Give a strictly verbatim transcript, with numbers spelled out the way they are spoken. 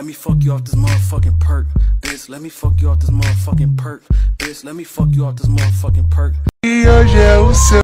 let me fuck you off this motherfucking perk. Bitch, let me fuck you off this motherfucking perk. Bitch, let me fuck you off this motherfucking perk. E hoje é o seu